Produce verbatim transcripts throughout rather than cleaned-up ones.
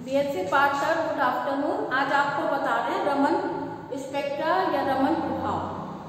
BSc part third, good afternoon. आज आपको बता रहे हैं रमन स्पेक्ट्रा या रमन प्रभाव।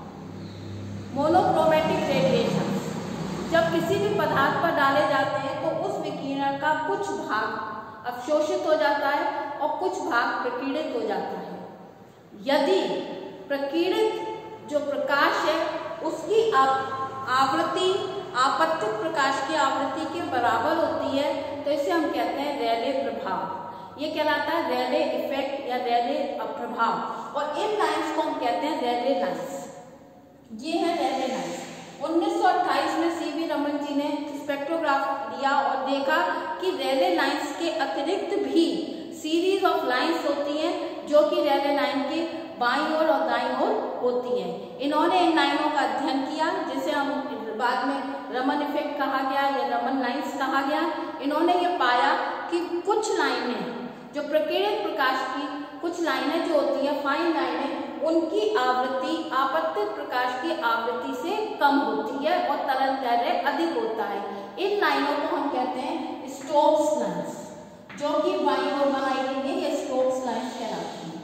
मोनोक्रोमेटिक रेडिएशन जब किसी भी पदार्थ पर डाले जाते हैं तो उस विकिरण का कुछ भाग अवशोषित हो जाता है और कुछ भाग प्रकीर्णित हो जाता है। यदि प्रकीर्णित जो प्रकाश है उसकी आवृत्ति आपतित प्रकाश की आवृत्ति के बराबर होती है तो इसे हम कहते हैं रेले प्रभाव। ये कहलाता है रेले इफेक्ट या रेले प्रभाव। और इन लाइंस को हम कहते हैं रेले लाइंस। ये है रेले लाइंस। उन्नीस सौ अट्ठाईस में सी वी रमन जी ने स्पेक्ट्रोग्राफ लिया और देखा कि रेले लाइंस के अतिरिक्त भी सीरीज ऑफ लाइंस होती हैं जो कि रेले लाइन के बाईं ओर और दाईं ओर होती है। इन्होंने इन लाइनों का अध्ययन किया जिसे हम बाद में रमन इफेक्ट कहा गया या रमन लाइंस कहा गया। इन्होंने ये पाया कि कुछ लाइनें जो प्रकीर्णित प्रकाश की कुछ लाइनें जो होती है फाइन लाइनें, उनकी आवृत्ति आपतित प्रकाश की आवृत्ति से कम होती है और तरंगदैर्घ्य अधिक होता है। इन लाइनों को हम कहते हैं स्टोक्स लाइंस, जो कि बाईं ओर बनाई गई है, ये स्टोक्स लाइंस कहलाती हैं।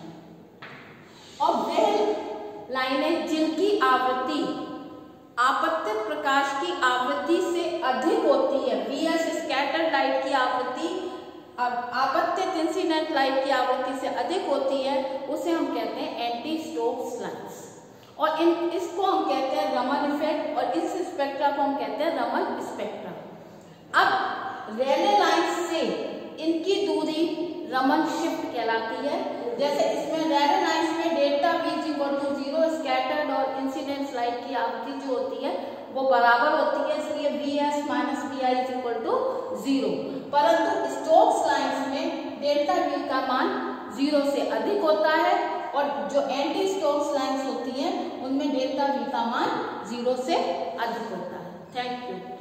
और वह लाइनें जिनकी आवृत्ति आपतित प्रकाश की आवृत्ति से अधिक होती है, वीएस स्कैटर्ड लाइट की आवृत्ति आपतित इंसिडेंट लाइट की आवृत्ति से अधिक होती है, उसे हम कहते हैं एंटी स्टोक्स लाइंस। और इन इसको हम कहते हैं रमन इफेक्ट और इस स्पेक्ट्रा को हम कहते हैं रमन स्पेक्ट्रा। अब रेले लाइंस से इनकी दूरी रमन शिफ्ट कहलाती है। जैसे इसमें रेले लाइंस में delta V is equal to zero, scattered और इंसिडेंट लाइट की आवृत्ति जो होती है वो बराबर होती है, इसलिए V S minus V I is equal to zero. परंतु स्टोक्स लाइंस में डेल्टा वी का मान जीरो से अधिक होता है और जो एंटी स्टोक्स लाइंस होती हैं उनमें डेल्टा वी का मान जीरो से अधिक होता है। Thank you.